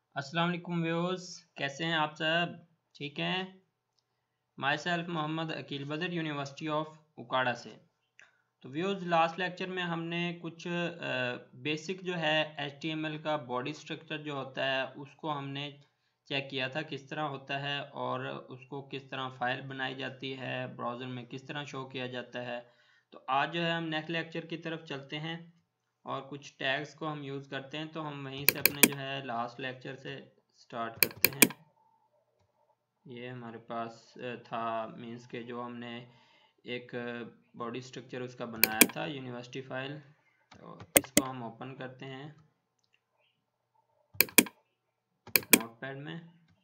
अस्सलाम वालेकुम व्यूअर्स, कैसे हैं आप सब? ठीक हैं। माई सेल्फ मोहम्मद अकील बदर, यूनिवर्सिटी ऑफ उकाड़ा से। तो व्यूअर्स, लास्ट लेक्चर में हमने कुछ बेसिक जो है HTML का बॉडी स्ट्रक्चर जो होता है उसको हमने चेक किया था किस तरह होता है, और उसको किस तरह फाइल बनाई जाती है, ब्राउज़र में किस तरह शो किया जाता है। तो आज जो है हम नेक्स्ट लेक्चर की तरफ चलते हैं और कुछ टैग्स को हम यूज़ करते हैं। तो हम वहीं से अपने जो है लास्ट लेक्चर से स्टार्ट करते हैं। ये हमारे पास था, मीन्स के जो हमने एक बॉडी स्ट्रक्चर उसका बनाया था यूनिवर्सिटी फाइल। तो इसको हम ओपन करते हैं नोटपैड में।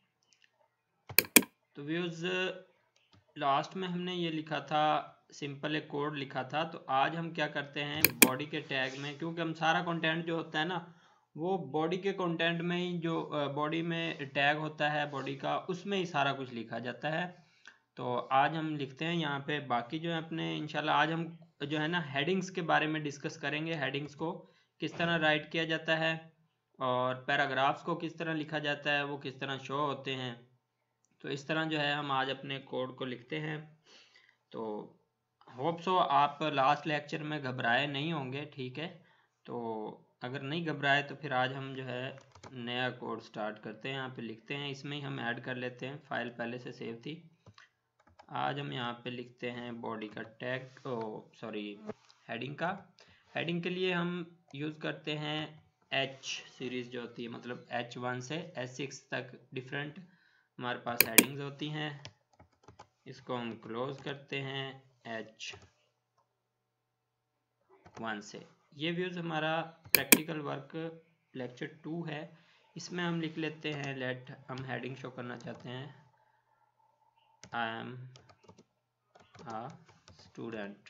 तो व्यूज़, लास्ट में हमने ये लिखा था, सिंपल एक कोड लिखा था। तो आज हम क्या करते हैं, बॉडी के टैग में, क्योंकि हम सारा कंटेंट जो होता है ना वो बॉडी के कंटेंट में ही, जो बॉडी में टैग होता है बॉडी का, उसमें ही सारा कुछ लिखा जाता है। तो आज हम लिखते हैं यहाँ पे। बाकी जो है अपने इंशाल्लाह आज हम जो है ना हेडिंग्स के बारे में डिस्कस करेंगे। हेडिंग्स को किस तरह राइट किया जाता है और पैराग्राफ्स को किस तरह लिखा जाता है, वो किस तरह शो होते हैं। तो इस तरह जो है हम आज अपने कोड को लिखते हैं। तो होप सो आप लास्ट लेक्चर में घबराए नहीं होंगे, ठीक है। तो अगर नहीं घबराए तो फिर आज हम जो है नया कोड स्टार्ट करते हैं। यहाँ पे लिखते हैं, इसमें ही हम ऐड कर लेते हैं, फाइल पहले से सेव थी। आज हम यहाँ पे लिखते हैं बॉडी का टैग, हेडिंग का। हेडिंग के लिए हम यूज़ करते हैं H सीरीज़ जो होती है, मतलब H1 से H6 तक डिफरेंट हमारे पास हेडिंग्स होती हैं। इसको हम क्लोज करते हैं H1 से। ये व्यूज़ हमारा प्रैक्टिकल वर्क लेक्चर 2 है। इसमें हम लिख लेते हैं, हम हेडिंग शो करना चाहते हैं, आई एम आ स्टूडेंट,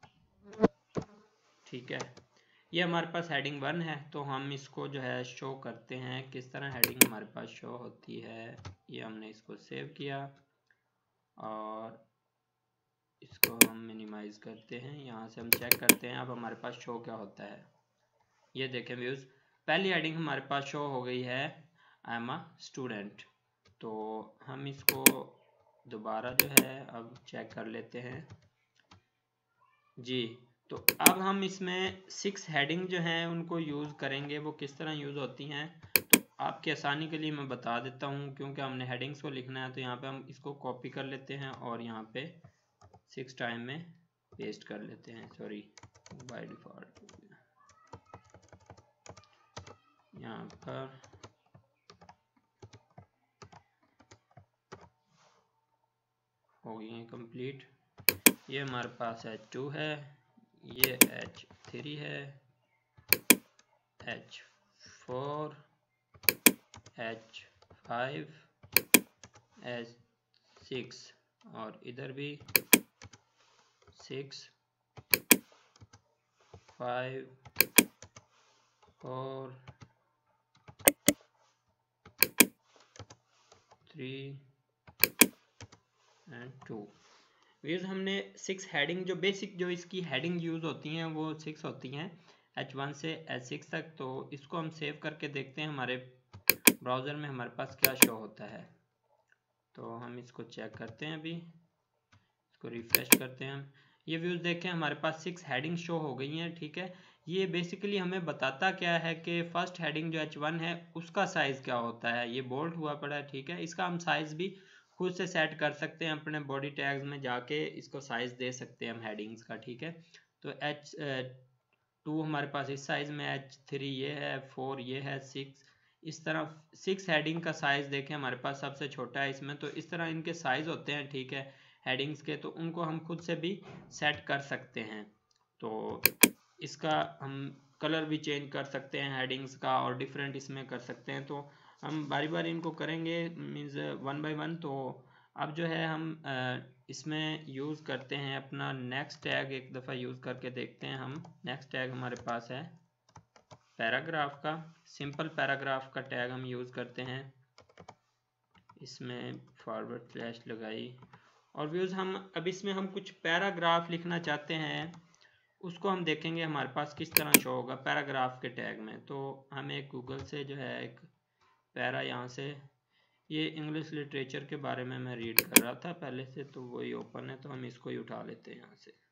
ठीक है। ये हमारे पास हेडिंग 1 है। तो हम इसको जो है शो करते हैं, किस तरह हेडिंग हमारे पास शो होती है। ये हमने इसको सेव किया और इसको हम मिनिमाइज करते हैं। यहाँ से हम चेक करते हैं अब हमारे पास शो क्या होता है। ये देखें व्यूज़, पहली हेडिंग हमारे पास शो हो गई है, आई एम अ स्टूडेंट। तो हम इसको दोबारा जो है अब चेक कर लेते हैं जी। तो अब हम इसमें 6 हेडिंग जो हैं उनको यूज़ करेंगे। वो किस तरह यूज़ होती हैं तो आपकी आसानी के लिए मैं बता देता हूँ, क्योंकि हमने हेडिंग्स को लिखना है। तो यहाँ पे हम इसको कॉपी कर लेते हैं और यहाँ पे 6 टाइम में पेस्ट कर लेते हैं। सॉरी, बाय डिफ़ॉल्ट हो गया। यहाँ पर हो गई है कंप्लीट। ये हमारे पास H2 है, ये H3 है, H4, H5, H6 और इधर भी 6, 5, 4, 3 एंड 2। व्यूज़, हमने 6 हेडिंग, जो बेसिक जो इसकी हेडिंग यूज़ होती हैं वो 6 होती हैं, H1 से H6 तक। तो इसको हम सेव करके देखते हैं हमारे ब्राउज़र में हमारे पास क्या शो होता है। तो हम इसको चेक करते हैं, अभी इसको रिफ्रेश करते हैं हम। ये व्यूज़ देखें, हमारे पास 6 हेडिंग शो हो गई हैं, ठीक है। ये बेसिकली हमें बताता क्या है कि फर्स्ट हेडिंग जो H1 है उसका साइज़ क्या होता है। ये बोल्ड हुआ पड़ा है, ठीक है। इसका हम साइज़ भी खुद से सेट कर सकते हैं, अपने बॉडी टैग्स में जाके इसको साइज़ दे सकते हैं हम हेडिंग्स का, ठीक है। तो H2 हमारे पास इस साइज़ में, H3 ये है, 4 ये है, 6 इस तरह। 6 हेडिंग का साइज़ देखें हमारे पास सबसे छोटा है इसमें। तो इस तरह इनके साइज़ होते हैं, ठीक है, हेडिंग्स के। तो उनको हम खुद से भी सेट कर सकते हैं। तो इसका हम कलर भी चेंज कर सकते हैं हेडिंग्स का, और डिफरेंट इसमें कर सकते हैं। तो हम बारी बारी इनको करेंगे, मीन्स 1 बाय 1। तो अब जो है हम इसमें यूज़ करते हैं अपना नेक्स्ट टैग, एक दफ़ा यूज़ करके देखते हैं हम। नेक्स्ट टैग हमारे पास है पैराग्राफ का, सिंपल पैराग्राफ का टैग हम यूज़ करते हैं। इसमें फॉरवर्ड स्लैश लगाई और व्यूज़ हम अब इसमें हम कुछ पैराग्राफ लिखना चाहते हैं, उसको हम देखेंगे हमारे पास किस तरह शो होगा पैराग्राफ के टैग में। तो हमें गूगल से जो है एक पैरा यहाँ से, ये इंग्लिश लिटरेचर के बारे में मैं रीड कर रहा था पहले से, तो वही ओपन है, तो हम इसको ही उठा लेते हैं यहाँ से,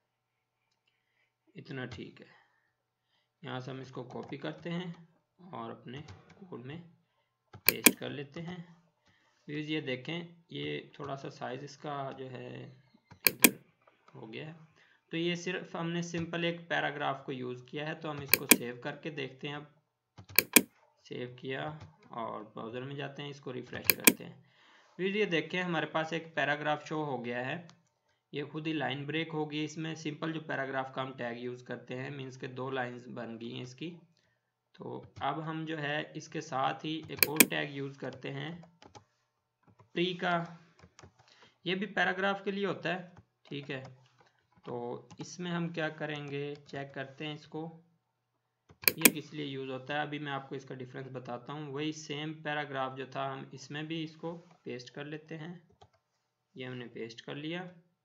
इतना ठीक है। यहाँ से हम इसको कॉपी करते हैं और अपने कोड में पेस्ट कर लेते हैं। व्यूज़ ये देखें, ये थोड़ा सा साइज़ इसका जो है इधर हो गया है। तो ये सिर्फ हमने सिंपल एक पैराग्राफ को यूज़ किया है, तो हम इसको सेव करके देखते हैं। अब सेव किया और ब्राउज़र में जाते हैं, इसको रिफ़्रेश करते हैं। फिर ये देखें हमारे पास एक पैराग्राफ शो हो गया है। ये खुद ही लाइन ब्रेक होगी इसमें, सिंपल जो पैराग्राफ का हम टैग यूज़ करते हैं, मीन्स के 2 लाइंस बन गई हैं इसकी। तो अब हम जो है इसके साथ ही एक और टैग यूज़ करते हैं प्री का, ये भी पैराग्राफ के लिए होता है, ठीक है। तो इसमें हम क्या करेंगे, चेक करते हैं इसको, ये किस लिए यूज़ होता है। अभी मैं आपको इसका डिफरेंस बताता हूँ। वही सेम पैराग्राफ जो था हम इसमें भी इसको पेस्ट कर लेते हैं। ये हमने पेस्ट कर लिया,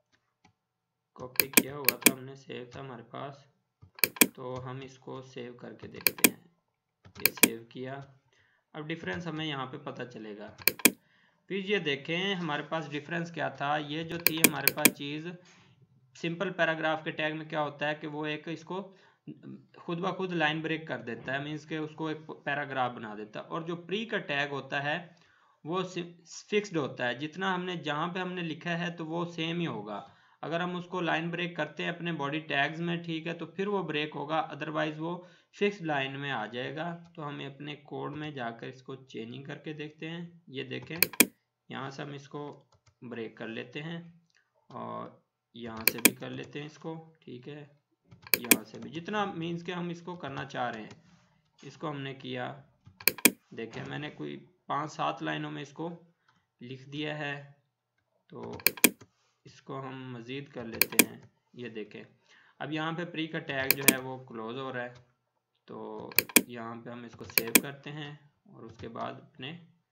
कॉपी किया हुआ था हमने, सेव था हमारे पास, तो हम इसको सेव करके देखते हैं। ये सेव किया, अब डिफरेंस हमें यहाँ पे पता चलेगा। फिर ये देखें हमारे पास डिफरेंस क्या था। ये जो थी हमारे पास चीज़, सिंपल पैराग्राफ के टैग में क्या होता है कि वो एक इसको खुद ब खुद लाइन ब्रेक कर देता है, मीन्स के उसको एक पैराग्राफ बना देता है। और जो प्री का टैग होता है वो फिक्स्ड होता है, जितना हमने जहाँ पे हमने लिखा है तो वो सेम ही होगा। अगर हम उसको लाइन ब्रेक करते हैं अपने बॉडी टैग्स में, ठीक है, तो फिर वो ब्रेक होगा, अदरवाइज वो फिक्स लाइन में आ जाएगा। तो हम अपने कोड में जाकर इसको चेंजिंग करके देखते हैं। ये देखें यहाँ से हम इसको ब्रेक कर लेते हैं और यहाँ से भी कर लेते हैं इसको, ठीक है, यहाँ से भी, जितना मीन्स के हम इसको करना चाह रहे हैं इसको हमने किया। देखें मैंने कोई 5-7 लाइनों में इसको लिख दिया है, तो इसको हम मज़ीद कर लेते हैं। ये देखें अब यहाँ पे प्री का टैग जो है वो क्लोज हो रहा है, तो यहाँ पे हम इसको सेव करते हैं और उसके बाद अपने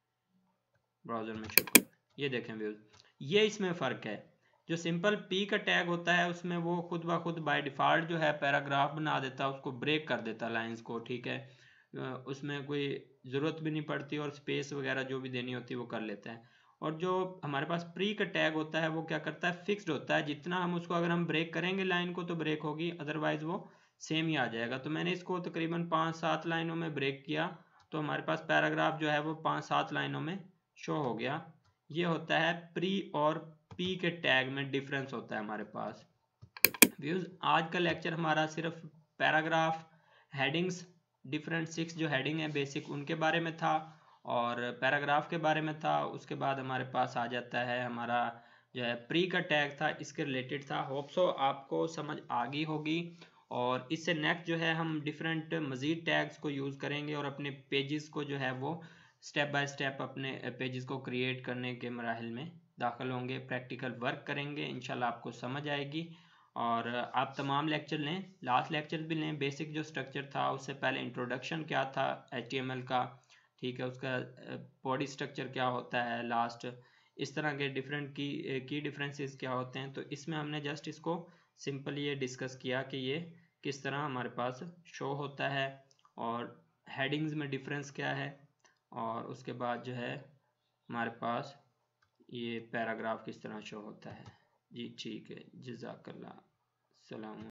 ब्राउज़र में शो कर, ये देखें व्यूज़, ये इसमें फ़र्क है। जो सिंपल पी का टैग होता है उसमें वो खुद ब खुद बाय डिफ़ॉल्ट जो है पैराग्राफ बना देता है, उसको ब्रेक कर देता है लाइंस को, ठीक है, उसमें कोई ज़रूरत भी नहीं पड़ती और स्पेस वगैरह जो भी देनी होती है वो कर लेता है। और जो हमारे पास प्री का टैग होता है वो क्या करता है, फिक्स्ड होता है, जितना हम उसको अगर हम ब्रेक करेंगे लाइन को तो ब्रेक होगी, अदरवाइज़ वो सेम ही आ जाएगा। तो मैंने इसको तकरीबन 5-7 लाइनों में ब्रेक किया, तो हमारे पास पैराग्राफ जो है वो 5-7 लाइनों में शो हो गया। ये होता है प्री और पी के टैग में डिफरेंस होता है हमारे पास। व्यूज़ आज का लेक्चर हमारा सिर्फ पैराग्राफ हेडिंग्स, डिफरेंट 6 जो हेडिंग है बेसिक उनके बारे में था और पैराग्राफ के बारे में था। उसके बाद हमारे पास आ जाता है हमारा जो है प्री का टैग था, इसके रिलेटेड था। होप सो आपको समझ आ गई होगी। और इससे नेक्स्ट जो है हम डिफरेंट मज़ीद टैग्स को यूज़ करेंगे और अपने पेजेस को जो है वो स्टेप बाय स्टेप अपने पेजेस को क्रिएट करने के मराहिल में दाखिल होंगे, प्रैक्टिकल वर्क करेंगे, इंशाल्लाह आपको समझ आएगी। और आप तमाम लेक्चर लें, लास्ट लेक्चर भी लें, बेसिक जो स्ट्रक्चर था उससे पहले इंट्रोडक्शन क्या था HTML का, ठीक है, उसका बॉडी स्ट्रक्चर क्या होता है, लास्ट इस तरह के डिफरेंट की डिफरेंसेस क्या होते हैं। तो इसमें हमने जस्ट इसको सिंपल ये डिस्कस किया कि ये किस तरह हमारे पास शो होता है और हेडिंग्स में डिफरेंस क्या है, और उसके बाद जो है हमारे पास ये पैराग्राफ किस तरह शो होता है। जी ठीक है, जज़ाकल्लाह, सलाम।